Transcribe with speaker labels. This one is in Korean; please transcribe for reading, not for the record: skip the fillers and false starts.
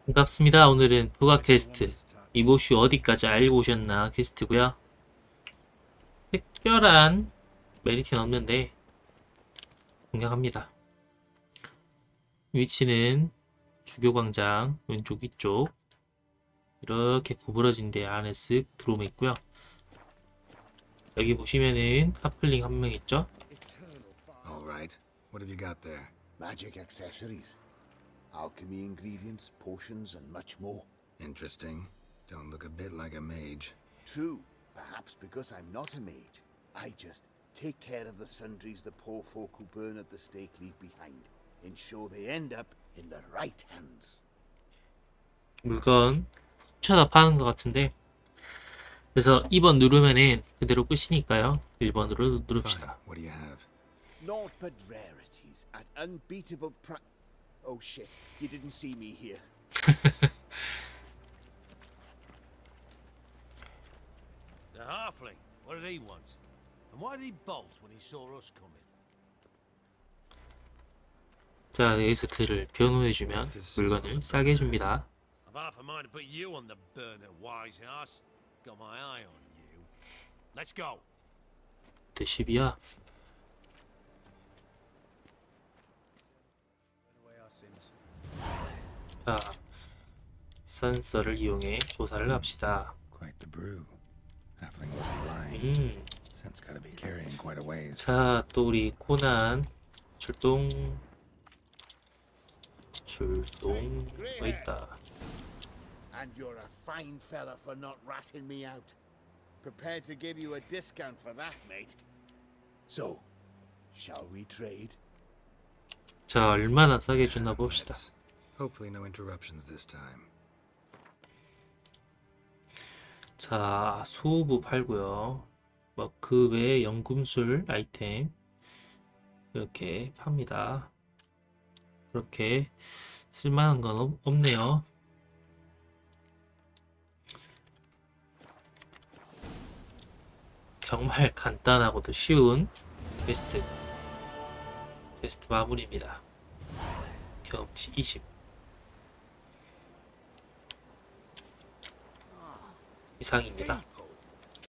Speaker 1: 반갑습니다. 오늘은 부가 퀘스트 이보슈 어디까지 알고 오셨나 퀘스트고요. 특별한 메리트는 없는데 공략합니다. 위치는 주교광장 왼쪽 위쪽 이렇게 구부러진 데 안에 쓱 들어오면 있고요. 여기 보시면은 하플링 한 명 있죠?
Speaker 2: All right. What have you got there?
Speaker 3: Magic accessories, alchemy ingredients, potions, and much more.
Speaker 2: Interesting. Don't look a bit like a mage.
Speaker 3: True, perhaps because I'm not a mage. I just take care of the sundries the poor folk who burn at the stake leave behind, ensure they end up in the right hands.
Speaker 1: 물건 훔쳐다 파는 것 같은데, 그래서 2번 누르면은 그대로 끝이니까요. 1번으로 누릅시다.
Speaker 2: Fine. What do you have?
Speaker 3: Naught but rarities at unbeatable Oh shit, you didn't see me here.
Speaker 4: The halfling, what did he want? And why did he bolt when he saw us coming?
Speaker 1: 자, 여기서 그를 변호해주면 물건을 싸게 해줍니다.
Speaker 4: I've half a mind to put you on the burner, wise ass. Got my eye on you. Let's go.
Speaker 1: 대십이야. 자, 센서를 이용해 조사를 합시다.
Speaker 2: Quite the brew. Halfling wasn't lying. Scent's gotta be carrying quite a ways.
Speaker 1: 자, 또 우리 코난 출동 뭐 있다.
Speaker 3: And you're a fine fella for not ratting me out. Prepared to give you a discount for that, mate. So, shall we trade?
Speaker 1: 자, 얼마나 싸게 주나 봅시다.
Speaker 2: Hopefully no interruptions this time.
Speaker 1: 자, 소부 팔고요. 뭐 그 외에 연금술 아이템 이렇게 팝니다. 그렇게 쓸만한 건 없네요. 정말 간단하고도 쉬운 퀘스트 마무리입니다. 경험치 20 이상입니다.